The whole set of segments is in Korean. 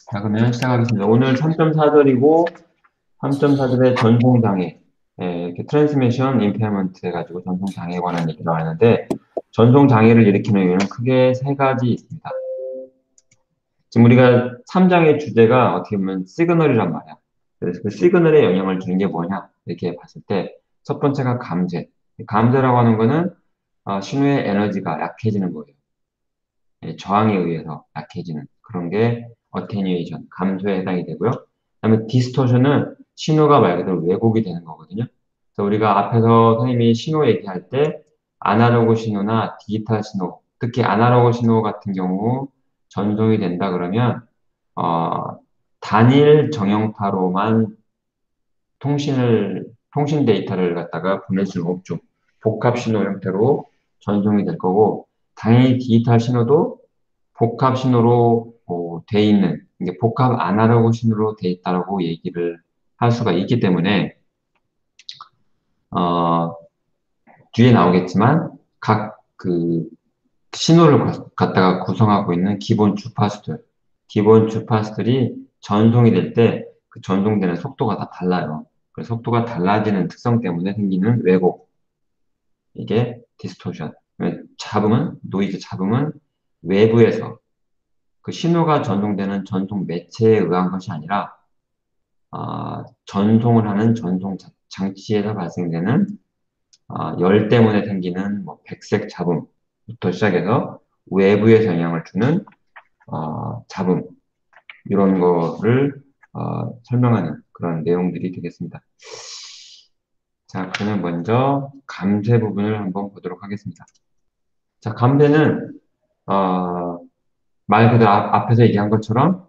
자, 그러면 시작하겠습니다. 오늘 3.4절이고, 3.4절의 전송장애, 이렇게 트랜스미션 임페어먼트 해가지고 전송장애에 관한 얘기가 나왔는데, 전송장애를 일으키는 이유는 크게 세 가지 있습니다. 지금 우리가 3장의 주제가 어떻게 보면 시그널이란 말이야. 그래서 그 시그널에 영향을 주는 게 뭐냐, 이렇게 봤을 때, 첫 번째가 감제. 감제라고 하는 거는 신호의 에너지가 약해지는 거예요. 저항에 의해서 약해지는 그런 게 어테뉴에이션, 감소에 해당이 되고요. 그다음에 디스토션은 신호가 말 그대로 왜곡이 되는 거거든요. 그래서 우리가 앞에서 선생님이 신호 얘기할 때 아날로그 신호나 디지털 신호, 특히 아날로그 신호 같은 경우 전송이 된다 그러면 어, 단일 정형타로만 통신 데이터를 갖다가 보낼 수는 없죠. 복합 신호 형태로 전송이 될 거고, 당연히 디지털 신호도 복합 신호로 돼 있는, 이게 복합 아날로그 신호로 돼 있다라고 얘기를 할 수가 있기 때문에, 어, 뒤에 나오겠지만, 각 그 신호를 갖다가 구성하고 있는 기본 주파수들이 전송이 될 때 그 전송되는 속도가 다 달라요. 그 속도가 달라지는 특성 때문에 생기는 왜곡, 이게 디스토션. 노이즈 잡음은 외부에서 그 신호가 전송되는 전송 매체에 의한 것이 아니라 전송을 하는 장치에서 발생되는 열 때문에 생기는 뭐 백색 잡음부터 시작해서 외부에서 영향을 주는 잡음 이런 거를 설명하는 그런 내용들이 되겠습니다. 자, 그러면 먼저 감쇄 부분을 한번 보도록 하겠습니다. 자, 감쇄는 말 그대로 앞에서 얘기한 것처럼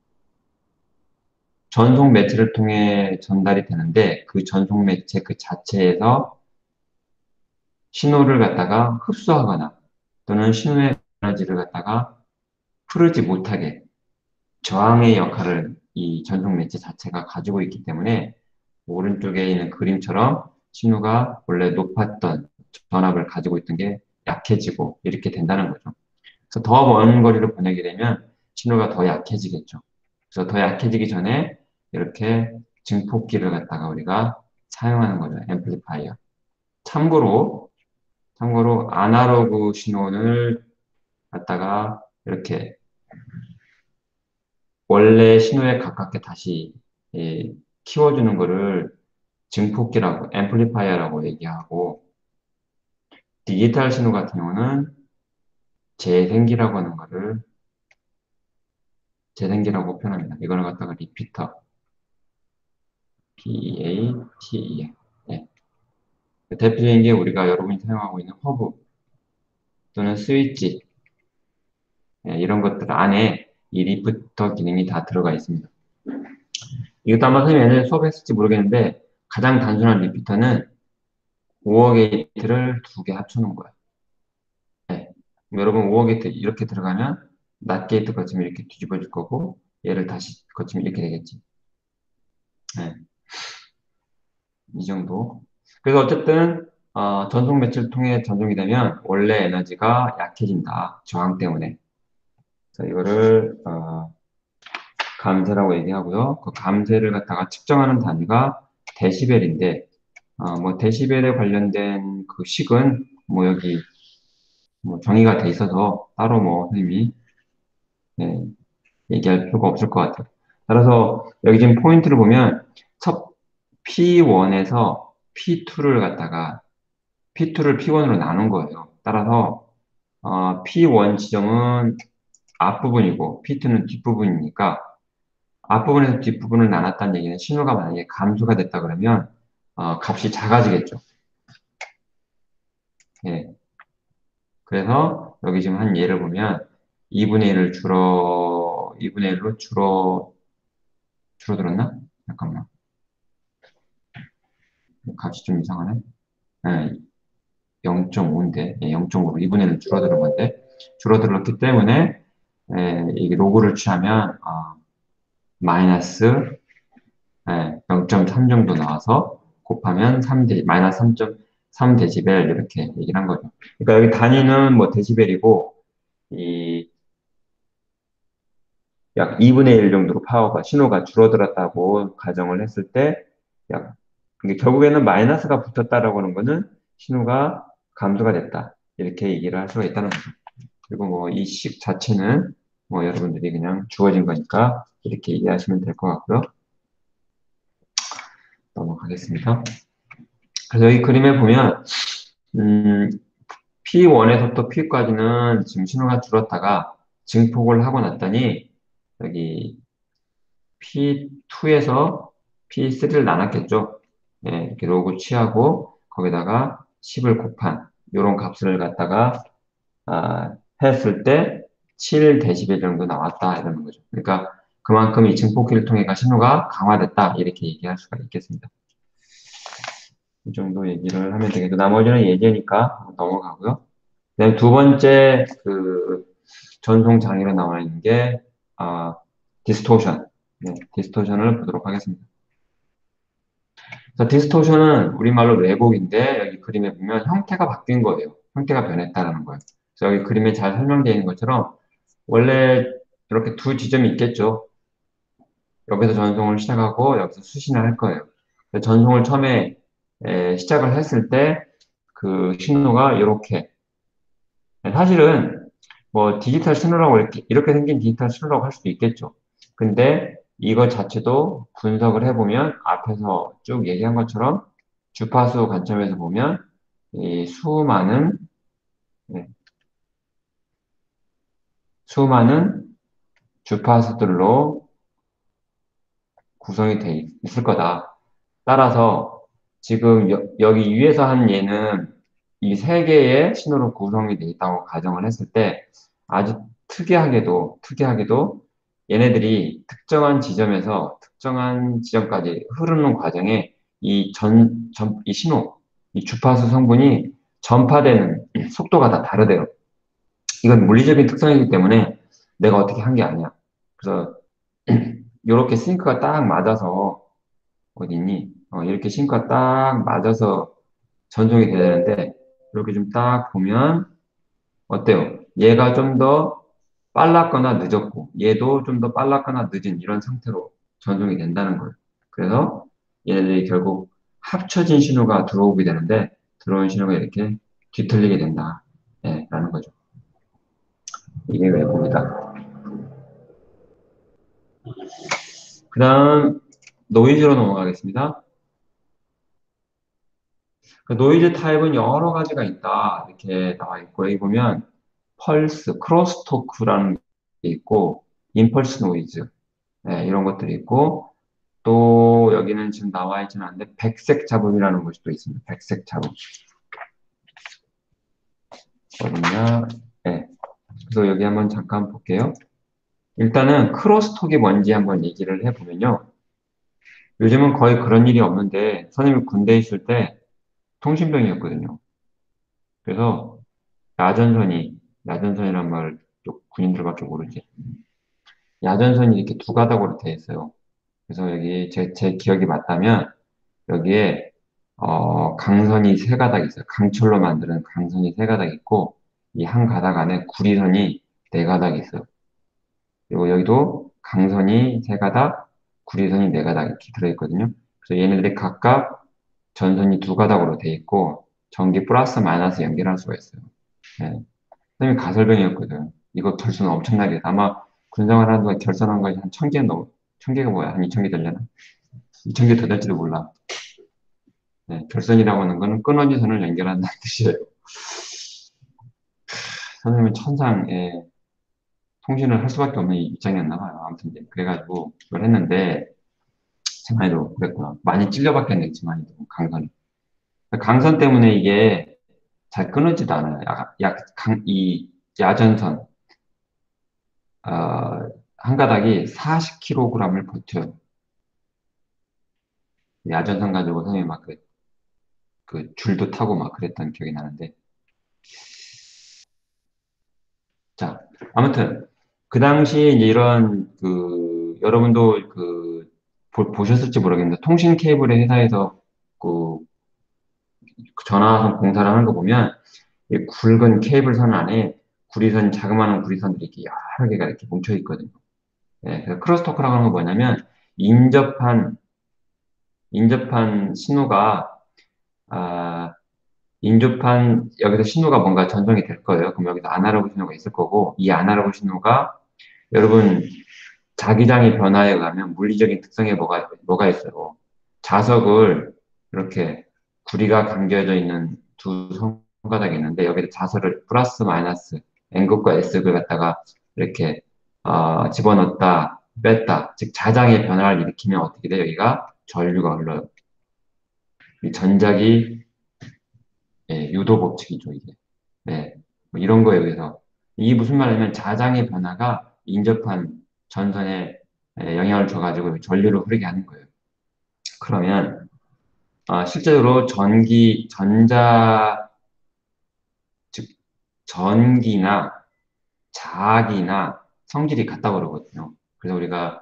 전송 매체를 통해 전달이 되는데 그 전송 매체 그 자체에서 신호를 갖다가 흡수하거나 또는 신호의 에너지를 갖다가 흐르지 못하게 저항의 역할을 이 전송 매체 자체가 가지고 있기 때문에 오른쪽에 있는 그림처럼 신호가 원래 높았던 전압을 가지고 있던 게 약해지고 이렇게 된다는 거죠. 그래서 더 먼 거리를 보내게 되면 신호가 더 약해지겠죠. 그래서 더 약해지기 전에 이렇게 증폭기를 갖다가 우리가 사용하는 거죠. 앰플리파이어. 참고로, 참고로 아날로그 신호를 갖다가 이렇게 원래 신호에 가깝게 다시 예, 키워주는 거를 증폭기라고, 앰플리파이어라고 얘기하고, 디지털 신호 같은 경우는 재생기라고 하는 거를 재생기라고 표현합니다. 이거를 갖다가 리피터, PATE. 예. 대표적인 게 우리가 여러분이 사용하고 있는 허브 또는 스위치, 예, 이런 것들 안에 이 리피터 기능이 다 들어가 있습니다. 이것도 아마 선생님이 예전에 수업했을지 모르겠는데, 가장 단순한 리피터는 5억 게이트를 두 개 합쳐놓은 거예요. 네. 그럼 여러분 5억 게이트 이렇게 들어가면 낫 게이트 거치면 이렇게 뒤집어질 거고 얘를 다시 거치면 이렇게 되겠지. 네. 이 정도. 그래서 어쨌든 전송 매체를 통해 전송이 되면 원래 에너지가 약해진다. 저항 때문에. 그래서 이거를 감쇄라고 얘기하고요. 그 감쇄를 갖다가 측정하는 단위가 데시벨인데 뭐 데시벨에 관련된 그 식은 뭐 여기 뭐 정의가 돼 있어서 따로 뭐 선생님이 예, 얘기할 필요가 없을 것 같아요. 따라서 여기 지금 포인트를 보면 첫 P1에서 P2를 갖다가 P2를 P1으로 나눈 거예요. 따라서 P1 지점은 앞부분이고 P2는 뒷부분이니까 앞부분에서 뒷부분을 나눴다는 얘기는 신호가 만약에 감소가 됐다 그러면 값이 작아지겠죠. 예. 그래서 여기 지금 한 예를 보면 2분의 1을 2분의 1로 줄어들었나? 잠깐만. 값이 좀 이상하네. 네, 0.5인데, 0.5로 2분의 1을 줄어드는 건데, 줄어들었기 때문에, 이게 로그를 취하면, 마이너스 0.3 정도 나와서 곱하면 마이너스 3.3 데시벨 이렇게 얘기를 한 거죠. 그러니까 여기 단위는 뭐 데시벨이고, 이 약 2분의 1 정도로 신호가 줄어들었다고 가정을 했을 때, 이게 결국에는 마이너스가 붙었다라고 하는 거는 신호가 감소가 됐다. 이렇게 얘기를 할 수가 있다는 거죠. 그리고 뭐 이 식 자체는 뭐 여러분들이 그냥 주어진 거니까 이렇게 이해하시면 될 것 같고요. 넘어가겠습니다. 그래서 이 그림에 보면, P1에서부터 P까지는 지금 신호가 줄었다가 증폭을 하고 났더니, 여기 P2에서 P3를 나눴겠죠. 예, 이렇게 로그 취하고, 거기다가 10을 곱한, 요런 값을 갖다가, 했을 때 7dB 정도 나왔다, 이러는 거죠. 그러니까 그만큼 이 증폭기를 통해 신호가 강화됐다, 이렇게 얘기할 수가 있겠습니다. 이 정도 얘기를 하면 되겠고, 나머지는 예제니까 넘어가고요. 그다음에 두 번째 그 전송 장애로 나와 있는 게 디스토션. 네, 디스토션을 보도록 하겠습니다. 그래서 디스토션은 우리말로 왜곡인데 여기 그림에 보면 형태가 바뀐 거예요. 형태가 변했다라는 거예요. 그래서 여기 그림에 잘 설명되어 있는 것처럼 원래 이렇게 두 지점이 있겠죠. 여기서 전송을 시작하고 여기서 수신을 할 거예요. 전송을 처음에 시작을 했을 때 그 신호가 이렇게 사실은 뭐 디지털 신호라고 이렇게 생긴 디지털 신호라고 할 수도 있겠죠. 근데 이거 자체도 분석을 해보면 앞에서 쭉 얘기한 것처럼 주파수 관점에서 보면 이 네, 수많은 주파수들로 구성이 돼 있을 거다. 따라서 지금 여기 위에서 한 얘는 이 세 개의 신호로 구성이 돼 있다고 가정을 했을 때 아주 특이하게도 얘네들이 특정한 지점에서 특정한 지점까지 흐르는 과정에 이 신호, 이 주파수 성분이 전파되는 속도가 다 다르대요. 이건 물리적인 특성이기 때문에 내가 어떻게 한 게 아니야. 그래서 이렇게 싱크가 딱 맞아서 어디 있니? 이렇게 싱크가 딱 맞아서 전송이 돼야 되는데 이렇게 좀 딱 보면 어때요? 얘가 좀 더 빨랐거나 늦었고 얘도 좀 더 빨랐거나 늦은 이런 상태로 전송이 된다는 거예요. 그래서 얘네들이 결국 합쳐진 신호가 들어오게 되는데 들어온 신호가 이렇게 뒤틀리게 된다. 네, 라는 거죠. 이게 왜곡이다. 그 다음 노이즈로 넘어가겠습니다. 그 노이즈 타입은 여러 가지가 있다. 이렇게 나와 있고, 여기 보면 펄스, 크로스토크라는 게 있고, 임펄스 노이즈, 네, 이런 것들이 있고, 또 여기는 지금 나와 있지는 않은데, 백색 잡음이라는 것이 또 있습니다. 백색 잡음. 어딨냐? 네. 그래서 여기 한번 잠깐 볼게요. 일단은 크로스톡이 뭔지 한번 얘기를 해보면요. 요즘은 거의 그런 일이 없는데, 선생님이 군대에 있을 때 통신병이었거든요. 그래서 야전선이란 말 군인들밖에 모르지. 야전선이 이렇게 두 가닥으로 돼 있어요. 그래서 여기 제 기억이 맞다면 여기에 강선이 세 가닥 있어요. 강철로 만드는 강선이 세 가닥 있고 이 한 가닥 안에 구리선이 네 가닥 있어요. 그리고 여기도 강선이 세 가닥, 구리선이 네 가닥 이렇게 들어있거든요. 그래서 얘네들이 각각 전선이 두 가닥으로 돼 있고 전기 플러스 마이너스 연결할 수가 있어요. 네. 선생님이 가설병이었거든. 이거 결손 엄청나게. 아마 군생활 하는 동안 결손한 거한 1000개 넘어. 1000개가 뭐야? 한 2000개 되려나? 2000개 더 될지도 몰라. 네, 결선이라고 하는 거는 끊어진 선을 연결한다는 뜻이에요. 선생님은 천상, 통신을 할 수밖에 없는 입장이었나 봐요. 아무튼 이제 그래가지고 그걸 했는데, 제만해도 그랬구나. 많이 찔려봤겠네, 제만해도 강선. 강선 때문에 이게 잘 끊어지도 않아요. 이 야전선, 한 가닥이 40kg을 버텨요. 야전선 가지고 선생님이 막 그 줄도 타고 막 그랬던 기억이 나는데. 자, 아무튼, 그 당시에 이제 이런, 여러분도 보셨을지 모르겠는데, 통신 케이블의 회사에서 그, 전화선 공사를 하는 거 보면, 이 굵은 케이블선 안에 자그마한 구리선들이 이렇게 여러 개가 이렇게 뭉쳐 있거든요. 예, 그래서 크로스토크라고 하는 건 뭐냐면 인접한 신호가 아, 인접한 여기서 신호가 뭔가 전송이 될 거예요. 그럼 여기서 아날로그 신호가 있을 거고 이 아날로그 신호가 여러분 자기장의 변화에 의하면 물리적인 특성에 뭐가 있어요. 자석을 이렇게 구리가 감겨져 있는 두 손가락이 있는데 여기에 자석을 플러스 마이너스 N극과 S극을 갖다가 이렇게 집어넣었다 뺐다 즉 자장의 변화를 일으키면 어떻게 돼요? 여기가 전류가 흘러요. 이 전자기 유도 법칙이죠 이게. 네, 뭐 이런 거에 의해서 이게 무슨 말이냐면 자장의 변화가 인접한 전선에 영향을 줘가지고 전류를 흐르게 하는 거예요. 그러면 실제로 즉 전기나 자기나 성질이 같다고 그러거든요. 그래서 우리가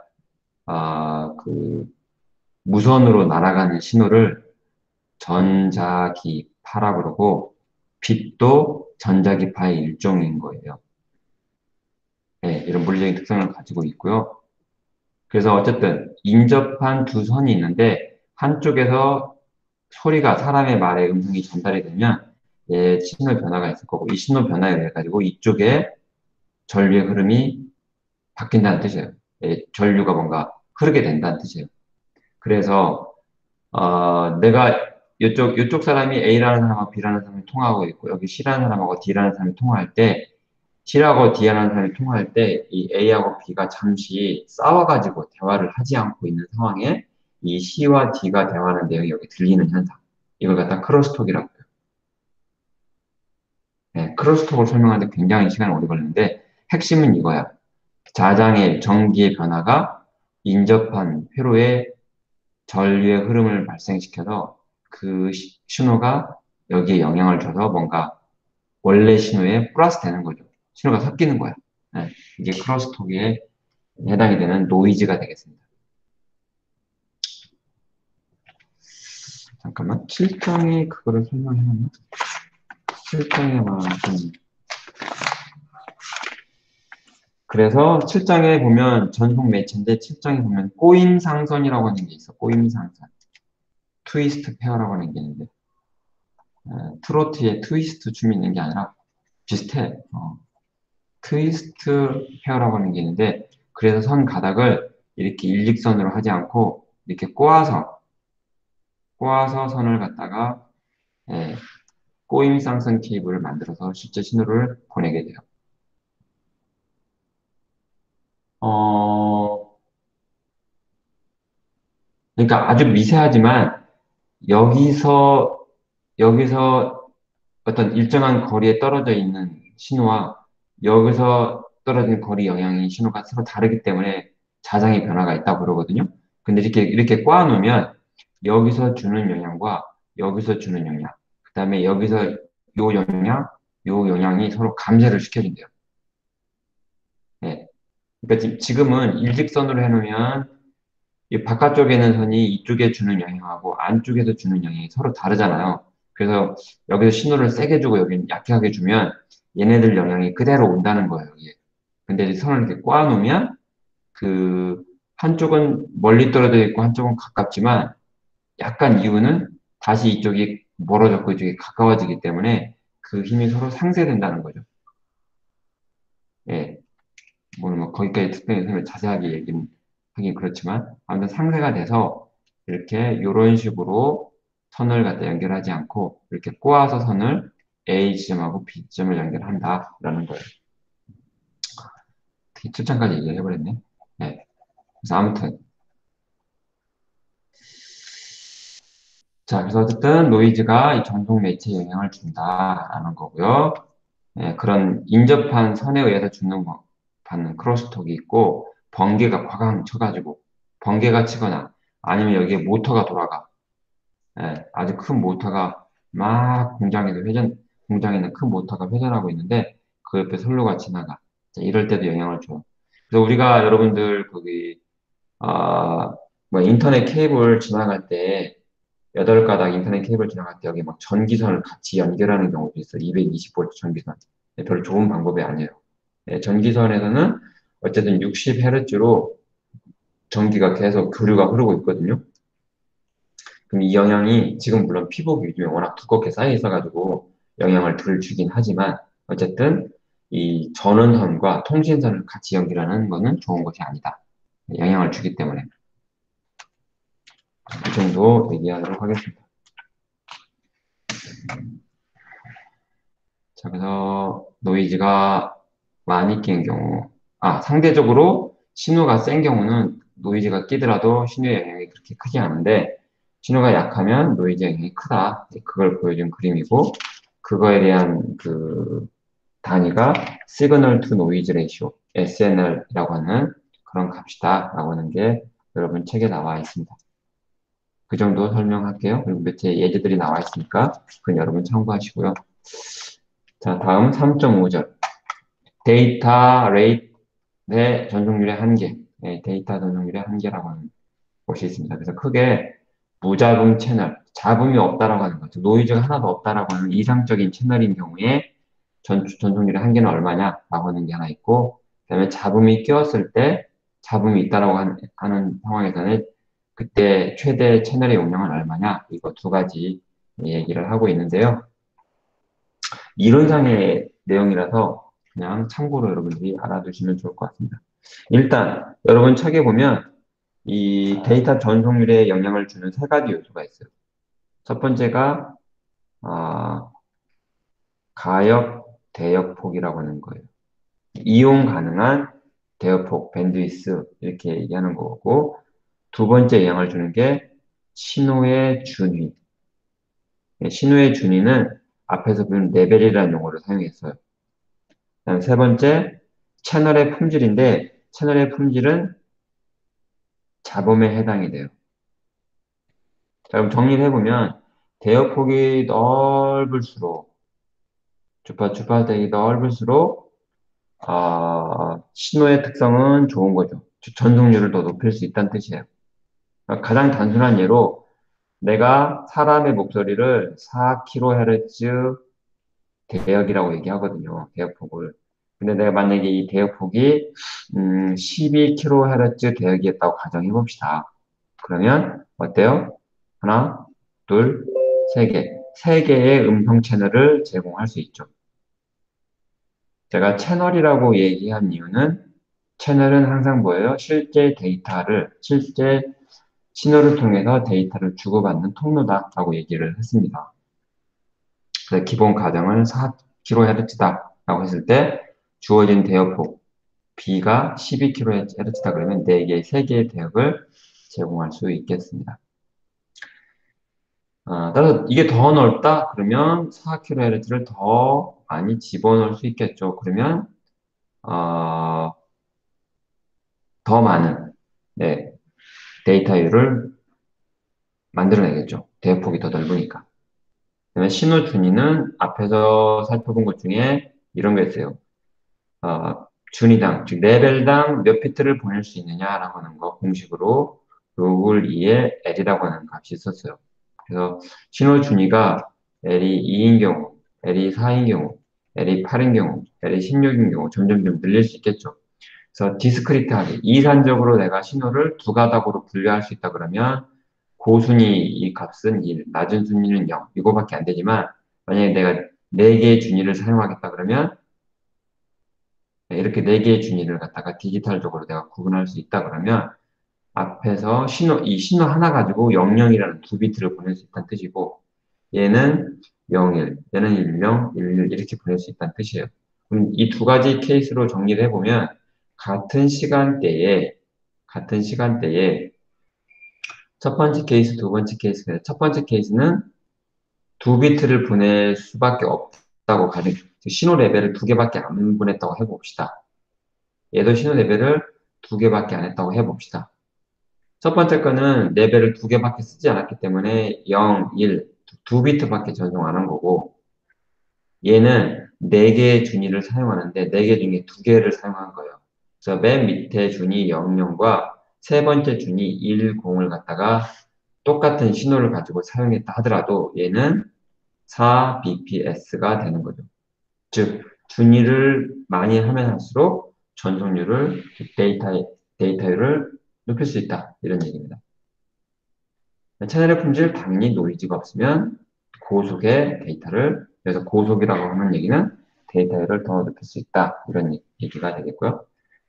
그 무선으로 날아가는 신호를 전자기파라고 그러고 빛도 전자기파의 일종인 거예요. 네, 이런 물리적인 특성을 가지고 있고요. 그래서 어쨌든 인접한 두 선이 있는데 한쪽에서 소리가 사람의 말에 음성이 전달이 되면 신호 변화가 있을 거고 이 신호 변화에 의해 가지고 이쪽에 전류의 흐름이 바뀐다는 뜻이에요. 전류가 뭔가 흐르게 된다는 뜻이에요. 그래서 내가 이쪽 사람이 A라는 사람하고 B라는 사람이 통화하고 있고 여기 C라는 사람하고 D라는 사람이 통화할 때 C라고 D라는 사람이 통화할 때 이 A하고 B가 잠시 싸워가지고 대화를 하지 않고 있는 상황에 이 C와 D가 대화하는 내용이 여기 들리는 현상. 이걸 갖다 크로스톡이라고 해요. 네, 크로스톡을 설명하는데 굉장히 시간이 오래 걸리는데 핵심은 이거야. 자장의 전기의 변화가 인접한 회로에 전류의 흐름을 발생시켜서 그 신호가 여기에 영향을 줘서 뭔가 원래 신호에 플러스 되는 거죠. 신호가 섞이는 거야. 네, 이게 크로스톡에 해당이 되는 노이즈가 되겠습니다. 잠깐만, 7장에 그거를 설명해놨나? 7장에 좀 그래서 7장에 보면 전송 매체인데 7장에 보면 꼬임 상선이라고 하는 게 있어. 꼬임 상선. 트위스트 페어라고 하는 게 있는데 트로트에 트위스트 춤이 있는 게 아니라 비슷해. 트위스트 페어라고 하는 게 있는데 그래서 선 가닥을 이렇게 일직선으로 하지 않고 이렇게 꼬아서 선을 갖다가 예, 꼬임 쌍선 케이블을 만들어서 실제 신호를 보내게 돼요. 어, 그러니까 아주 미세하지만 여기서 여기서 어떤 일정한 거리에 떨어져 있는 신호와 여기서 떨어진 거리 영향이 신호가 서로 다르기 때문에 자장의 변화가 있다고 그러거든요. 근데 이렇게 꽈놓으면 여기서 주는 영향과 여기서 주는 영향, 그 다음에 여기서 요 영향이 서로 감쇄를 시켜준대요. 네. 그러니까 지금은 일직선으로 해놓으면 이 바깥쪽에 있는 선이 이쪽에 주는 영향하고 안쪽에서 주는 영향이 서로 다르잖아요. 그래서 여기서 신호를 세게 주고 여기는 약하게 주면 얘네들 영향이 그대로 온다는 거예요, 여기에. 근데 이 선을 이렇게 꽈놓으면 그 한쪽은 멀리 떨어져 있고 한쪽은 가깝지만 약간 이유는 다시 이쪽이 멀어졌고 이쪽이 가까워지기 때문에 그 힘이 서로 상쇄된다는 거죠. 예. 뭐 거기까지 특별히 자세하게 얘기는 하긴 그렇지만 아무튼 상쇄가 돼서 이렇게 이런 식으로 선을 갖다 연결하지 않고 이렇게 꼬아서 선을 A 지점하고 B 지점을 연결한다라는 거예요. 7장까지 얘기해버렸네. 네. 그래서 아무튼 자 그래서 어쨌든 노이즈가 이 전송 매체에 영향을 준다라는 거고요. 네, 그런 인접한 선에 의해서 받는 크로스톡이 있고 번개가 꽉 쳐가지고 번개가 치거나 아니면 여기에 모터가 돌아가. 아주 큰 모터가 막 공장에 있는 큰 모터가 회전하고 있는데 그 옆에 선로가 지나가. 자, 이럴 때도 영향을 줘. 그래서 우리가 여러분들 거기 뭐 인터넷 케이블 지나갈 때 8가닥 인터넷 케이블 지나갈 때 여기 막 전기선을 같이 연결하는 경우도 있어. 220V 전기선. 별로 좋은 방법이 아니에요. 전기선에서는 어쨌든 60Hz로 전기가 계속 교류가 흐르고 있거든요. 그럼 이 영향이 지금 물론 피복 위주에 워낙 두껍게 쌓여 있어가지고 영향을 덜 주긴 하지만 어쨌든 이 전원선과 통신선을 같이 연결하는 것은 좋은 것이 아니다. 영향을 주기 때문에 이 정도 얘기하도록 하겠습니다. 자, 그래서 노이즈가 많이 낀 경우, 상대적으로 신호가 센 경우는 노이즈가 끼더라도 신호의 영향이 그렇게 크지 않은데 신호가 약하면 노이즈 영향이 크다. 그걸 보여준 그림이고 그거에 대한 그 단위가 시그널 투 노이즈 레이쇼, SNR이라고 하는 그런 값이다라고 하는 게 여러분 책에 나와 있습니다. 그 정도 설명할게요. 그리고 밑에 예제들이 나와 있으니까 그건 여러분 참고하시고요. 자, 다음 3.5절. 데이터 레이트의 전송률의 한계. 네, 데이터 전송률의 한계라고 하는 것이 있습니다. 그래서 크게 무잡음 채널, 잡음이 없다라고 하는 거죠. 노이즈가 하나도 없다라고 하는 이상적인 채널인 경우에 전송률의 한계는 얼마냐라고 하는 게 하나 있고, 그다음에 잡음이 끼었을 때 잡음이 있다라고 하는 상황에서는 그때 최대 채널의 용량은 얼마냐, 이거 두 가지 얘기를 하고 있는데요. 이론상의 내용이라서 그냥 참고로 여러분들이 알아두시면 좋을 것 같습니다. 일단 여러분 책에 보면 이 데이터 전송률에 영향을 주는 세 가지 요소가 있어요. 첫 번째가 가역 대역폭이라고 하는 거예요. 이용 가능한 대역폭, 밴드위스 이렇게 얘기하는 거고, 두 번째 영향을 주는 게 신호의 준위. 신호의 준위는 앞에서 보면 레벨이라는 용어를 사용했어요. 그다음 세 번째 채널의 품질인데 채널의 품질은 잡음에 해당이 돼요. 자, 그럼 정리를 해보면 대역폭이 넓을수록 주파대기 넓을수록 신호의 특성은 좋은 거죠. 전송률을 더 높일 수 있다는 뜻이에요. 그러니까 가장 단순한 예로 내가 사람의 목소리를 4kHz 대역이라고 얘기하거든요. 대역폭을. 근데 내가 만약에 이 대역폭이 12kHz 대역이었다고 가정해 봅시다. 그러면 어때요? 하나, 둘, 세 개. 세 개의 음성 채널을 제공할 수 있죠. 제가 채널이라고 얘기한 이유는 채널은 항상 뭐예요? 실제 신호를 통해서 데이터를 주고받는 통로다라고 얘기를 했습니다. 그래서 기본 가정은 4kHz다라고 했을 때 주어진 대역폭 B가 12kHz다 그러면 4개, 3개의 대역을 제공할 수 있겠습니다. 따라서 이게 더 넓다? 그러면 4kHz를 더 많이 집어넣을 수 있겠죠. 그러면 더 많은 데이터율을 만들어내겠죠. 대역폭이 더 넓으니까. 그다음에 신호 준위는 앞에서 살펴본 것 중에 이런 게 있어요. 준위당, 즉 레벨당 몇 비트를 보낼 수 있느냐라고 하는 거 공식으로 로글 2에 L이라고 하는 값이 있었어요. 그래서 신호 준위가 L이 2인 경우, L이 4인 경우, L이 8인 경우, L이 16인 경우 점점 좀 늘릴 수 있겠죠. 그래서 디스크리트하게 이산적으로 내가 신호를 두 가닥으로 분류할 수 있다 그러면 고순위 이 값은 1, 낮은 순위는 0 이거밖에 안 되지만 만약에 내가 4개의 준위를 사용하겠다 그러면 이렇게 4개의 준위를 갖다가 디지털적으로 내가 구분할 수 있다 그러면 앞에서 이 신호 하나 가지고 00이라는 두 비트를 보낼 수 있다는 뜻이고 얘는 01, 얘는 10, 11 이렇게 보낼 수 있다는 뜻이에요. 그럼 이 두 가지 케이스로 정리를 해보면 같은 시간대에 첫 번째 케이스, 두 번째 케이스인데 첫 번째 케이스는 두 비트를 보낼 수밖에 없다고 가정, 신호 레벨을 두 개밖에 안 보냈다고 해봅시다. 얘도 신호 레벨을 두 개밖에 안 했다고 해봅시다. 첫 번째 거는 레벨을 두 개밖에 쓰지 않았기 때문에 0, 1, 두 비트밖에 전송 안 한 거고 얘는 네 개의 준위를 사용하는데 네 개 중에 두 개를 사용한 거예요. 그래서 맨 밑에 준위 00과 세 번째 준위 10을 갖다가 똑같은 신호를 가지고 사용했다 하더라도 얘는 4bps가 되는 거죠. 즉 준위를 많이 하면 할수록 전송률을, 데이터율을 높일 수 있다. 이런 얘기입니다. 채널의 품질, 당연히 노이즈가 없으면 고속의 데이터를, 그래서 고속이라고 하는 얘기는 데이터율을 더 높일 수 있다. 이런 얘기가 되겠고요.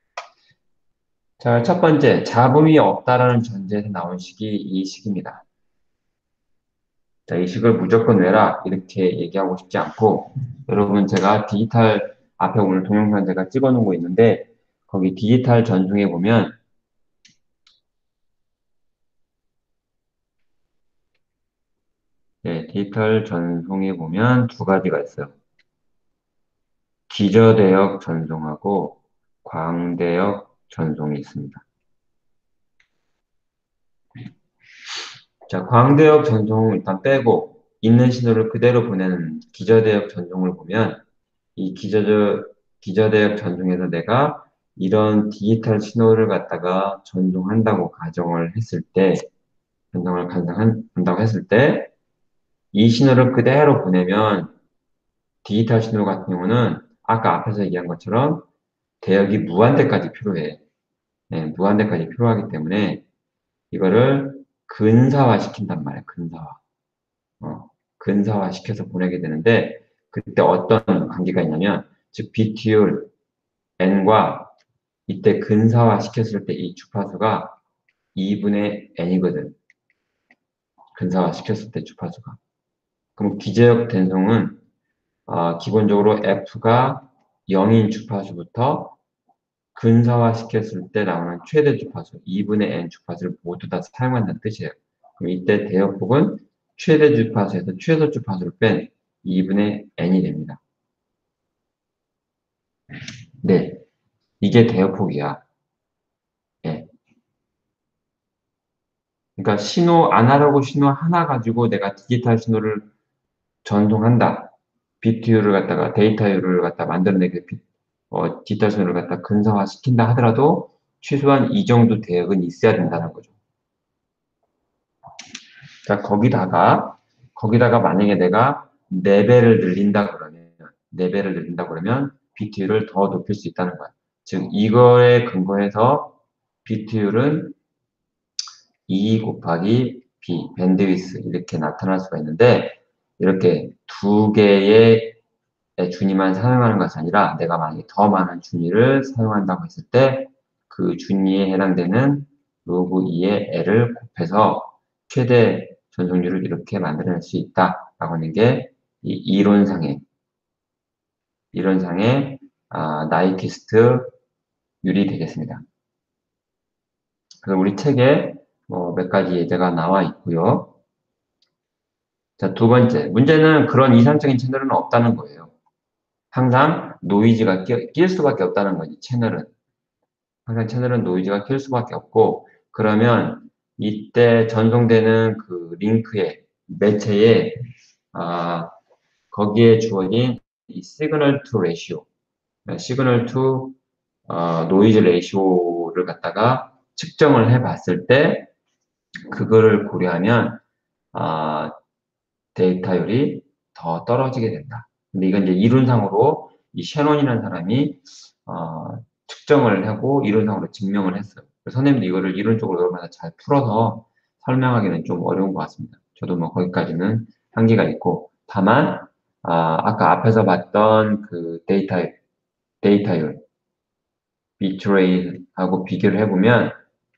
자, 첫 번째, 잡음이 없다라는 전제에서 나온 식이 이 식입니다. 자, 이 식을 무조건 외라 이렇게 얘기하고 싶지 않고, 여러분 제가 디지털 앞에 오늘 동영상 제가 찍어 놓은 거 있는데, 거기 디지털 전송에 보면 디지털 전송에 보면 두 가지가 있어요. 기저대역 전송하고 광대역 전송이 있습니다. 자, 광대역 전송을 일단 빼고 있는 신호를 그대로 보내는 기저대역 전송을 보면 이 기저대역 전송에서 내가 이런 디지털 신호를 갖다가 전송한다고 가정을 했을 때, 전송을 한다고 했을 때, 이 신호를 그대로 보내면 디지털 신호 같은 경우는 아까 앞에서 얘기한 것처럼 대역이 무한대까지 필요해. 네, 무한대까지 필요하기 때문에 이거를 근사화 시킨단 말이야, 근사화. 근사화 시켜서 보내게 되는데, 그때 어떤 관계가 있냐면, 즉, BT율 N과 이때 근사화 시켰을 때 이 주파수가 2분의 N이거든. 근사화 시켰을 때 주파수가. 그럼 기저역 된송은 기본적으로 F가 0인 주파수부터 근사화 시켰을 때 나오는 최대 주파수, 2분의 N 주파수를 모두 다 사용한다는 뜻이에요. 그럼 이때 대역폭은 최대 주파수에서 최소 주파수를 뺀 2분의 N이 됩니다. 네, 이게 대역폭이야. 예. 그러니까 아날로그 신호 하나 가지고 내가 디지털 신호를 전송한다. 비트율을 갖다가, 데이터율을 갖다 만들어내게, 디지털 신호를 갖다 근사화 시킨다 하더라도 최소한 이 정도 대역은 있어야 된다는 거죠. 자, 거기다가 만약에 내가 4배를 늘린다 그러면, 4배를 늘린다 그러면 비트율을 더 높일 수 있다는 거야. 즉, 이거에 근거해서 비트율은 2 곱하기 B, 밴드위스 이렇게 나타날 수가 있는데, 이렇게 두 개의 준위만 사용하는 것이 아니라 내가 만약에 더 많은 준위를 사용한다고 했을 때 그 준위에 해당되는 로그 2의 L을 곱해서 최대 전송률을 이렇게 만들어낼 수 있다라고 하는 게 이 이론상의 나이키스트 율이 되겠습니다. 그래서 우리 책에 몇 가지 예제가 나와 있고요. 자, 두 번째, 문제는 그런 이상적인 채널은 없다는 거예요. 항상 노이즈가 낄 수밖에 없다는 거지, 채널은. 항상 채널은 노이즈가 낄 수밖에 없고, 그러면 이때 전송되는 그 링크에, 매체에, 거기에 주어진 이 시그널 투 레시오, 시그널 투 노이즈 레시오를 갖다가 측정을 해 봤을 때, 그거를 고려하면, 데이터율이 더 떨어지게 된다. 근데 이건 이제 이론상으로 이 셰논이라는 사람이 측정을 하고 이론상으로 증명을 했어요. 선생님도 이거를 이론적으로 얼마나 잘 풀어서 설명하기는 좀 어려운 것 같습니다. 저도 뭐 거기까지는 한계가 있고, 다만 아까 앞에서 봤던 그 데이터율 비트레이트하고 비교를 해보면,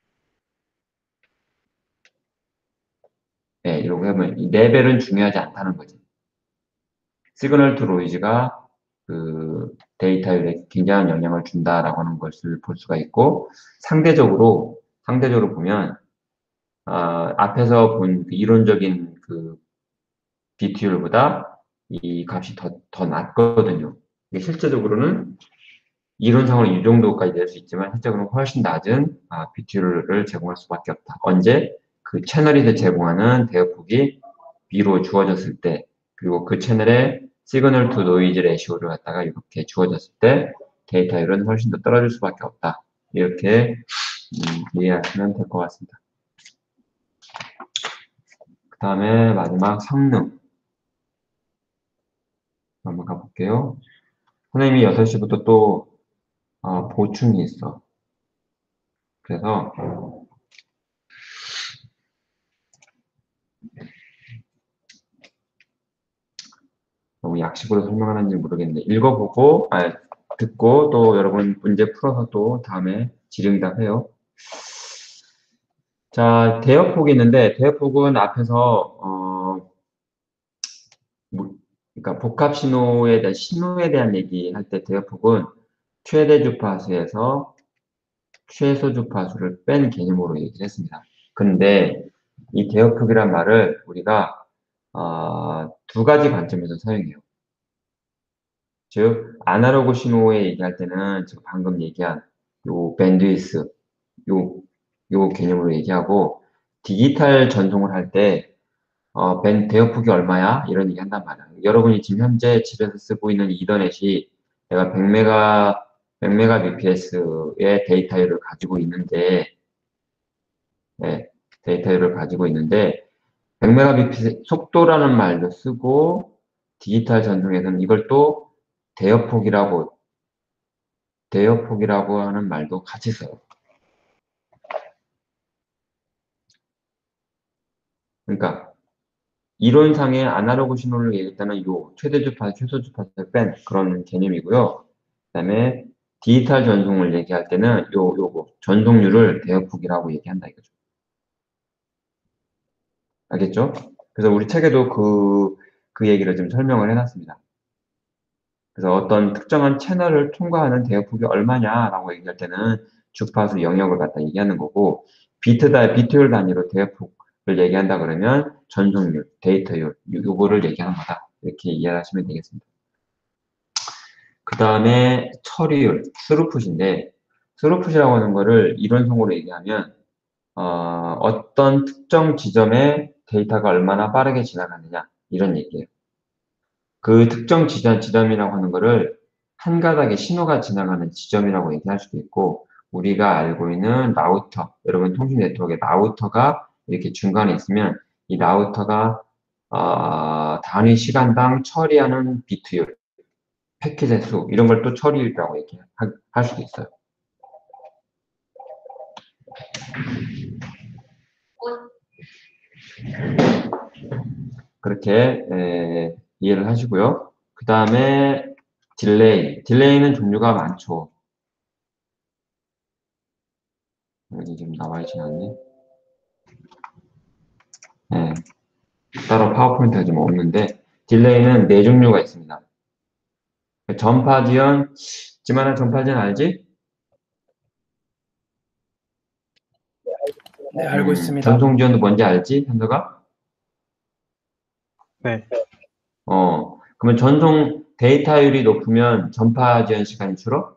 이렇게 해보면 이 레벨은 중요하지 않다는 거지. 시그널 투 노이즈가 그 데이터율에 굉장한 영향을 준다라고 하는 것을 볼 수가 있고, 상대적으로 보면 앞에서 본 그 이론적인 그 비트율보다 이 값이 더 낮거든요. 이게 실제적으로는 이론상으로 이 정도까지 낼 수 있지만 실제로는 훨씬 낮은 비트율을 제공할 수밖에 없다. 언제 그 채널이 제공하는 대역폭이 B로 주어졌을 때, 그리고 그 채널의 시그널 투 노이즈 레시오를 갖다가 이렇게 주어졌을 때 데이터율은 훨씬 더 떨어질 수밖에 없다. 이렇게 이해하시면 될 것 같습니다. 그 다음에 마지막 성능 한번 가볼게요. 선생님이 6시부터 또 보충이 있어. 그래서 너무 약식으로 설명하는지 모르겠는데 읽어보고 듣고 또 여러분 문제 풀어서 또 다음에 질의응답해요. 자, 대역폭이 있는데 대역폭은 앞에서 그러니까 복합 신호에 대한 얘기할 때 대역폭은 최대 주파수에서 최소 주파수를 뺀 개념으로 얘기를 했습니다. 근데 이 대역폭이란 말을 우리가 두 가지 관점에서 사용해요. 즉 아날로그 신호에 얘기할 때는 지금 방금 얘기한 요 밴드위스 요 개념으로 얘기하고 디지털 전송을 할 때 대역폭이 얼마야? 이런 얘기 한단 말이야. 여러분이 지금 현재 집에서 쓰고 있는 이더넷이 내가 100메가bps의 데이터를 가지고 있는데, 네, 데이터를 가지고 있는데, 100메가bps 속도라는 말도 쓰고, 디지털 전송에서는 이걸 또 대역폭이라고 하는 말도 같이 써요. 그러니까, 이론상의 아날로그 신호를 얘기했다는 요 최대 주파수, 최소 주파수를 뺀 그런 개념이고요. 그다음에 디지털 전송을 얘기할 때는 요거 전송률을 대역폭이라고 얘기한다 이거죠. 알겠죠? 그래서 우리 책에도 그 얘기를 좀 설명을 해놨습니다. 그래서 어떤 특정한 채널을 통과하는 대역폭이 얼마냐라고 얘기할 때는 주파수 영역을 갖다 얘기하는 거고 비트율 단위로 대역폭을 얘기한다 그러면 전송률, 데이터율 요거를 얘기하는 거다. 이렇게 이해하시면 되겠습니다. 그 다음에 처리율, 스루풋인데 스루풋이라고 하는 거를 이론성으로 얘기하면 어떤 특정 지점에 데이터가 얼마나 빠르게 지나가느냐 이런 얘기예요. 그 특정 지점이라고 하는 거를 한 가닥의 신호가 지나가는 지점이라고 얘기할 수도 있고 우리가 알고 있는 라우터, 여러분 통신 네트워크에 라우터가 이렇게 중간에 있으면 이 라우터가 단위 시간당 처리하는 비트율, 패킷의 수 이런 걸 또 처리율이라고 얘기할 수도 있어요. 그렇게 이해를 하시고요. 그 다음에 딜레이는 종류가 많죠. 여기 지금 나와 있진 않네. 네, 따로 파워포인트가 좀 없는데 딜레이는 네 종류가 있습니다. 전파 지연, 지만한 전파 지연 알지? 네, 알고 있습니다. 전송 지연도 뭔지 알지, 현서가? 네. 그러면 전송 데이터율이 높으면 전파 지연 시간이 줄어?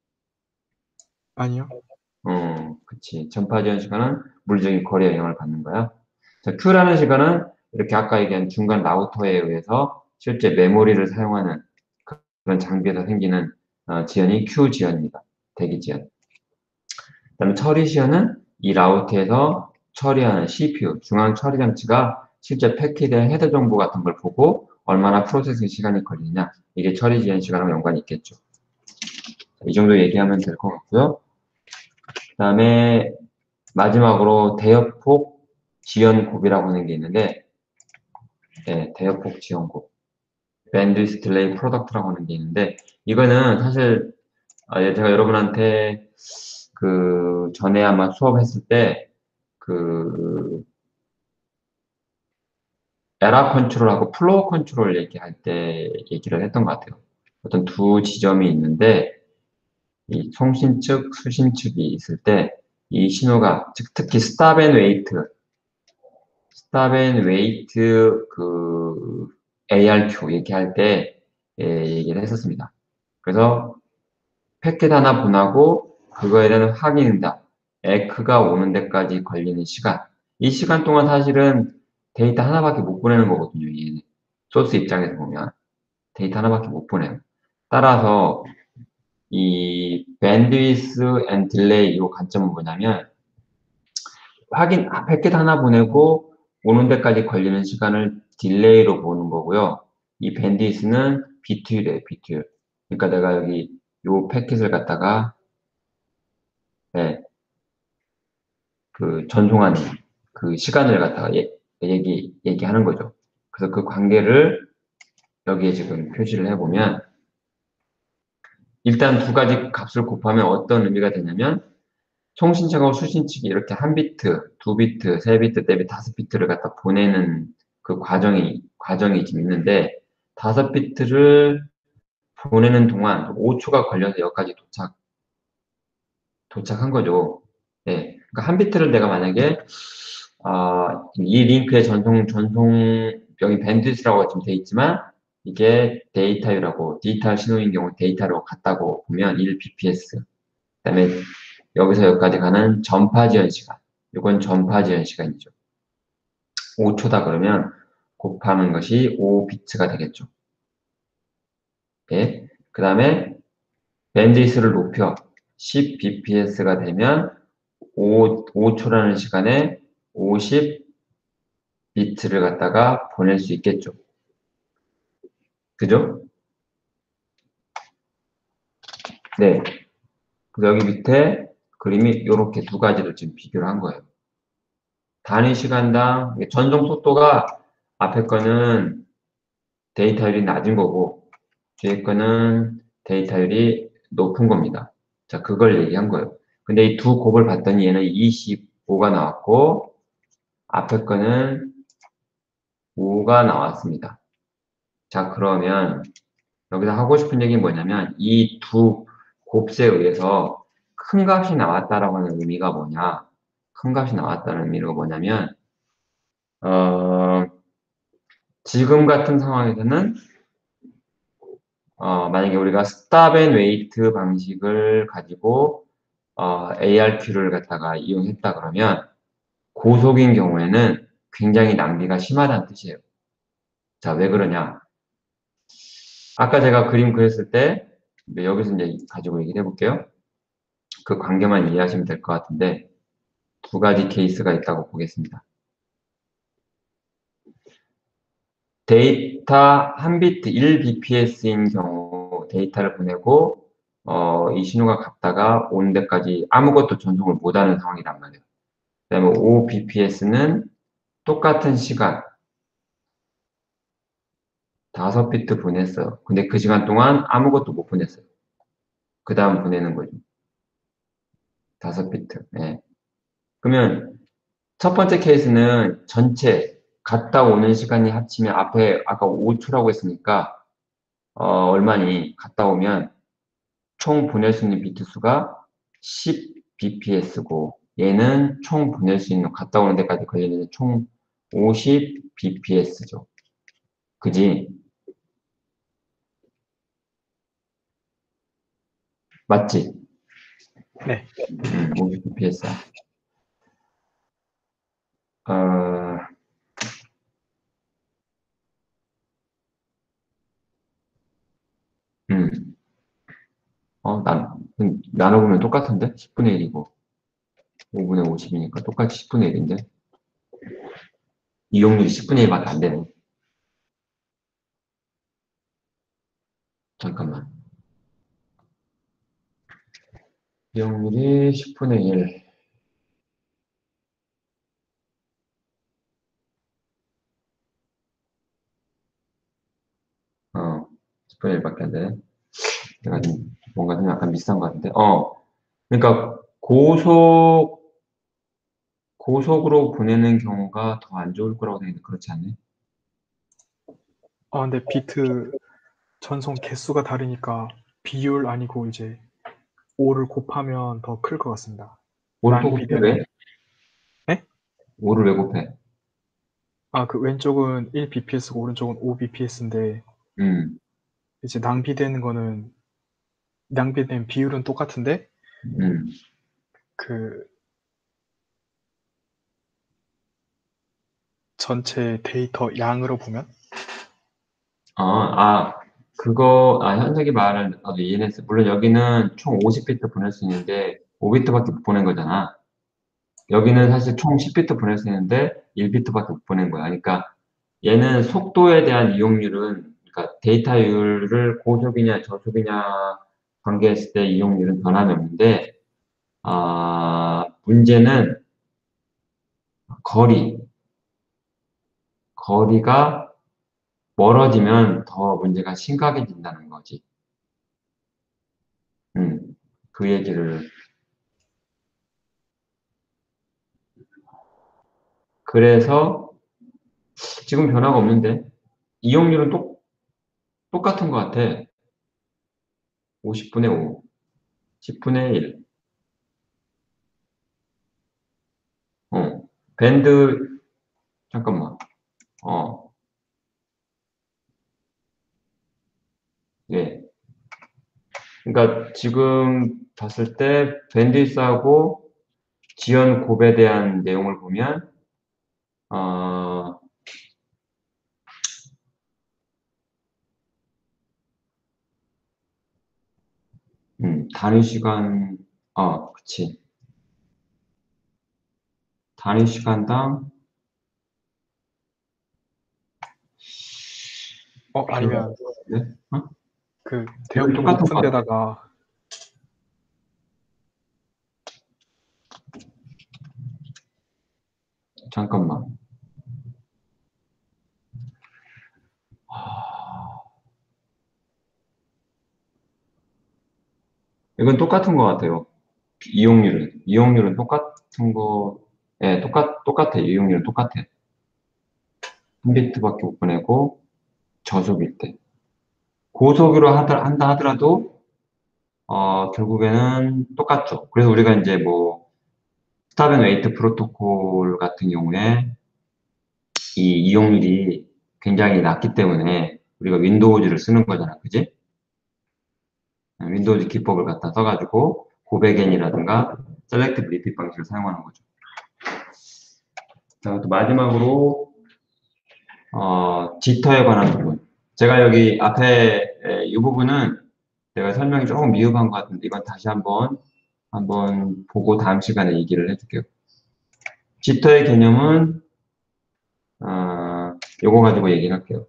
아니요. 그치. 전파 지연 시간은 물리적인 거리에 영향을 받는 거야. 자, Q라는 시간은 이렇게 아까 얘기한 중간 라우터에 의해서 실제 메모리를 사용하는 그런 장비에서 생기는 지연이 Q 지연입니다. 대기 지연. 그다음에 처리 시연은 이 라우터에서 처리하는 CPU, 중앙 처리 장치가 실제 패킷의 헤더 정보 같은 걸 보고 얼마나 프로세싱 시간이 걸리냐. 이게 처리 지연 시간과 연관이 있겠죠. 이 정도 얘기하면 될 것 같고요. 그 다음에 마지막으로 대역폭 지연곱이라고 하는 게 있는데 네, 대역폭 지연곱 밴드위스 딜레이 프로덕트라고 하는 게 있는데 이거는 사실 제가 여러분한테 그 전에 아마 수업했을 때 그 에러 컨트롤하고 플로우 컨트롤 얘기할 때 얘기를 했던 것 같아요. 어떤 두 지점이 있는데 이 송신 측, 수신 측이 있을 때 이 신호가 특히 스탑 앤 웨이트 그 ARQ 얘기할 때 얘기를 했었습니다. 그래서 패킷 하나 보내고 그거에 대한 확인응답, 에크가 오는 데까지 걸리는 시간. 이 시간 동안 사실은 데이터 하나밖에 못 보내는 거거든요. 얘는. 소스 입장에서 보면 데이터 하나밖에 못 보내요. 따라서 이 밴드위스 앤 딜레이 이 관점은 뭐냐면 패킷 하나 보내고 오는 데까지 걸리는 시간을 딜레이로 보는 거고요. 이 밴드위스는 비트율이에요, 비트율. 그러니까 내가 여기 요 패킷을 갖다가 예, 그 전송하는 그 시간을 갖다가 얘기하는 거죠. 그래서 그 관계를 여기에 지금 표시를 해보면 일단 두 가지 값을 곱하면 어떤 의미가 되냐면 통신책하고 수신책이 이렇게 한 비트, 두 비트, 세 비트, 네 비트, 다섯 비트를 갖다 보내는 그 과정이 지금 있는데 다섯 비트를 보내는 동안 5초가 걸려서 여기까지 도착한 거죠. 네. 그러니까 한 비트를 내가 만약에 이 링크의 여기 밴드위스라고 지금 돼 있지만 이게 데이터율하고 디지털 신호인 경우 데이터로 같다고 보면 1bps. 그다음에 여기서 여기까지 가는 전파 지연 시간. 이건 전파 지연 시간이죠. 5초다 그러면 곱하는 것이 5비트가 되겠죠. 예. 그 다음에 밴드위스를 높여 10bps가 되면 5초라는 시간에 50비트를 갖다가 보낼 수 있겠죠. 그죠? 네. 그래서 여기 밑에 그림이 이렇게 두 가지를 지금 비교를 한 거예요. 단위 시간당 전송 속도가 앞에 거는 데이터율이 낮은 거고 뒤에 거는 데이터율이 높은 겁니다. 자, 그걸 얘기한 거예요. 근데 이 두 곱을 봤더니 얘는 25가 나왔고 앞에 거는 5가 나왔습니다. 자, 그러면 여기서 하고 싶은 얘기는 뭐냐면 이 두 곱수에 의해서 큰 값이 나왔다라고 하는 의미가 뭐냐? 큰 값이 나왔다는 의미가 뭐냐면 어, 지금 같은 상황에서는 만약에 우리가 스탑 앤 웨이트 방식을 가지고 ARQ를 갖다가 이용했다 그러면 고속인 경우에는 굉장히 낭비가 심하다는 뜻이에요. 자, 왜 그러냐? 아까 제가 그림 그렸을 때 여기서 이제 가지고 얘기를 해볼게요. 그 관계만 이해하시면 될 것 같은데 두 가지 케이스가 있다고 보겠습니다. 데이터 한 비트 1bps인 경우 데이터를 보내고 이 신호가 갔다가 온 데까지 아무것도 전송을 못하는 상황이란 말이에요. 그 다음에 5bps는 똑같은 시간 5비트 보냈어요. 근데 그 시간 동안 아무것도 못 보냈어요. 그 다음 보내는 거죠. 5비트. 네. 그러면 첫 번째 케이스는 전체 갔다 오는 시간이 합치면 앞에 아까 5초라고 했으니까 얼마니 갔다 오면 총 보낼 수 있는 비트 수가 10bps고 얘는 총 보낼 수 있는 갔다 오는 데까지 걸리는 총 50bps죠. 그지? 맞지? 네. 50bps야. 어, 음, 나눠보면 똑같은데? 10분의 1이고 5분의 50이니까 똑같이 10분의 1인데 이용률이 10분의 1밖에 안 되네. 잠깐만. 이용률이 10분의 1. 10분의 1밖에 안 되네. 내가 좀, 뭔가 좀 약간 비슷한 것 같은데. 그러니까 고속으로 보내는 경우가 더 안 좋을 거라고 생각했는데 그렇지 않네. 근데 비트 전송 개수가 다르니까 비율 아니고 이제 5를 곱하면 더 클 것 같습니다. 오를 또 곱해 왜? 낭비되는. 네? 5를 왜 곱해? 그 왼쪽은 1bps고 오른쪽은 5bps인데 음, 이제 낭비된 비율은 똑같은데 음. 그 전체 데이터 양으로 보면 현석이 말을 나도 이해했어. 물론 여기는 총 50비트 보낼 수 있는데 5비트밖에 못 보낸 거잖아. 여기는 사실 총 10비트 보낼 수 있는데 1비트밖에 못 보낸 거야. 그러니까 얘는 속도에 대한 이용률은, 그러니까 데이터율을 고속이냐 저속이냐 관계했을 때 이용률은 변함이 없는데, 문제는 거리가 멀어지면 더 문제가 심각해진다는 거지. 그 얘기를. 그래서 지금 변화가 없는데 이용률은 똑같은 것 같아. 50분의 5, 10분의 1. 밴드, 잠깐만. 예. 그러니까 지금 봤을 때 밴드위스하고 지연 곱에 대한 내용을 보면 어, 단위 시간, 그치. 단위 시간당 아니면 네? 그 이건 대역폭 똑같은 높은 것 같아. 데다가 잠깐만. 이건 똑같은 것 같아요. 이용률은 똑같은 거, 예, 똑같아. 이용률은 똑같아. 3비트밖에 못 보내고, 저속일 때. 고속으로 한다 하더라도, 결국에는 똑같죠. 그래서 우리가 이제 뭐, 스탑 앤 웨이트 프로토콜 같은 경우에, 이 이용률이 굉장히 낮기 때문에, 우리가 윈도우즈를 쓰는 거잖아. 그지? 윈도우즈 기법을 갖다 써가지고, 고백엔이라든가, 셀렉티브 리핏 방식을 사용하는 거죠. 자, 또 마지막으로, 지터에 관한 부분. 제가 여기 앞에 이 부분은 내가 설명이 조금 미흡한 것 같은데 이건 다시 한번 보고 다음 시간에 얘기를 해줄게요. 지터의 개념은 요거 가지고 얘기를 할게요.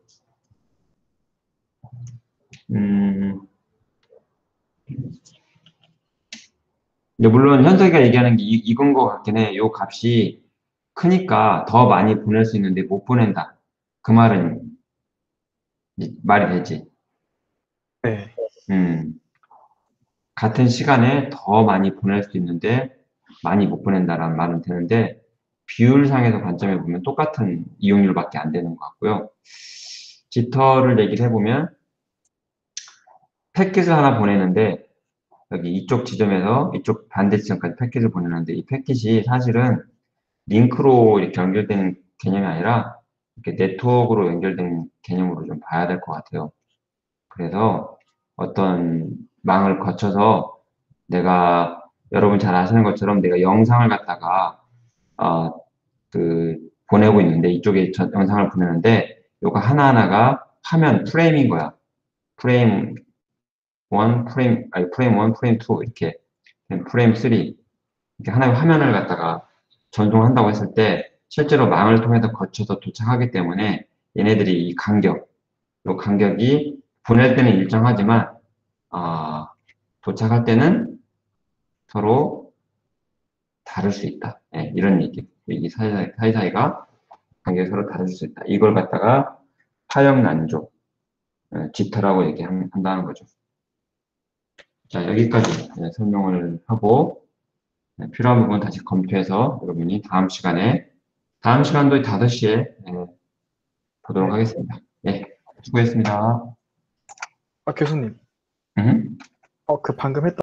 근데 물론 현석이가 얘기하는 게 이건 것 같긴 해. 요 값이 크니까 더 많이 보낼 수 있는데 못 보낸다. 그 말은 말이 되지. 네. 음, 같은 시간에 더 많이 보낼 수 있는데 많이 못 보낸다라는 말은 되는데 비율상에서 관점에 보면 똑같은 이용률밖에 안 되는 것 같고요. 지터를 얘기를 해보면 패킷을 하나 보내는데 여기 이쪽 지점에서 이쪽 반대 지점까지 패킷을 보내는데 이 패킷이 사실은 링크로 이렇게 연결되는 개념이 아니라 이렇게 네트워크로 연결된 개념으로 좀 봐야 될 것 같아요. 그래서 어떤 망을 거쳐서 내가 여러분 잘 아시는 것처럼 내가 영상을 갖다가 어, 보내고 있는데 이쪽에 영상을 보내는데 요거 하나하나가 화면 프레임인 거야. 프레임 1, 프레임 1, 프레임 2 이렇게 프레임 3 이렇게 하나의 화면을 갖다가 전송한다고 했을 때 실제로 망을 통해서 거쳐서 도착하기 때문에 얘네들이 이 간격이 보낼 때는 일정하지만 도착할 때는 서로 다를 수 있다. 예, 이런 얘기. 이 사이사이가 관계가 서로 다를 수 있다. 이걸 갖다가 파형난조, 지터라고 얘기한다는 거죠. 자, 여기까지 설명을 하고 필요한 부분 다시 검토해서 여러분이 다음 시간도 5시에 보도록 네. 하겠습니다. 예, 수고했습니다. 교수님. 음. 그 방금 했던